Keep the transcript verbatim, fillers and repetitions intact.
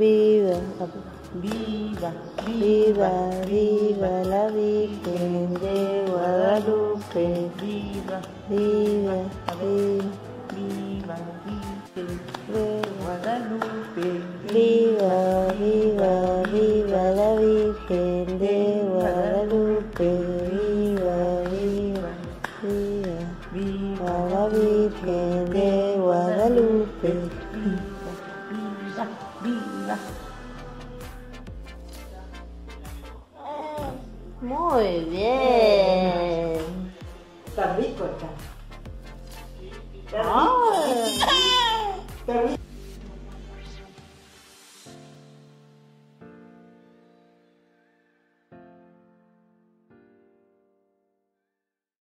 Viva, Viva, viva, viva la Virgen de Guadalupe. viva, Viva, viva, viva, Virgen de Guadalupe. viva, viva, viva la Virgen de Guadalupe. Viva, viva, viva, viva la Virgen de Guadalupe. Viva, viva. Muy bien. Está rico está. Ah,